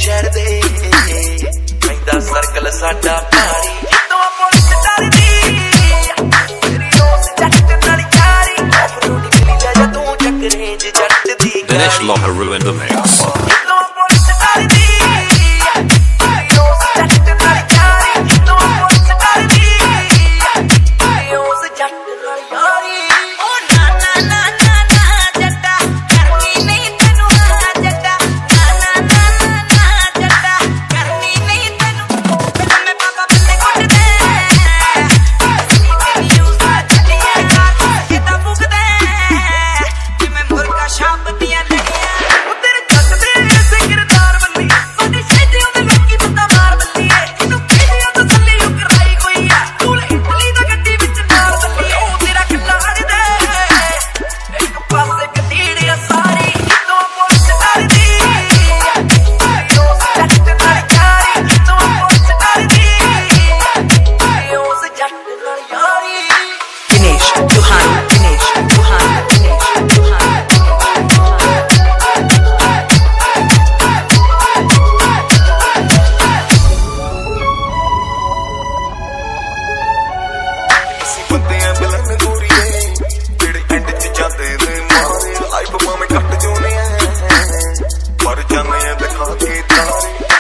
शहर दे पैंदा सर्कल साडा भारी जितों पुलिस डरदी तेरी रोज जट नाल यारी ऑफरोड मिली जा तू चक्करे च जट दी Dinesh Lohuru in the mix. जितों पुलिस डरदी तेरी रोज जट नाल यारी जितों पुलिस डरदी तेरी रोज जट नाल यारी ओ ना ना ना ना ना जट्टा करनी नहीं तैनू आ जट्टा ना ना ना ना जट्टा करनी नहीं तैनू मैं पापा बंदे कोट दे तेरी यूज़ चलिए ये ता मुक दे कि मैं मुर्गा शाप दिया लगिया ओ तेरे जट दे ऐसे किरदार बंदी साडी छेती ओदे लकी बंदा मार बंदी इनु किदिया तो थल्ले यू कराई कोई आ तू इटली दा गड्डी विच मार बंदी ओ तेरा कल्ला हड़ दे एक पासे कतीड़िया सारी जितों पुलिस डरदी रोज जट नाल यारी जितों पुलिस डरदी रोज जट नाल यारी Dinesh Lohuru, Dinesh Lohuru, Dinesh Lohuru. ਅਸੀਂ ਬੰਦੇ ਆ ਬਲਨ ਗੋਰੀਏ ਜਿਹੜੇ ਐਂਡ ਚ ਜਾਂਦੇ ਨੇ ਮਾਰੇ ਲਾਈਫ ਭਾਵੇਂ ਕੱਟ ਜੋਨੇ ਆ ਪਰ ਜਾਂਦੇ ਆ ਦਿਖਾ ਕੇ ਤਾਰੇ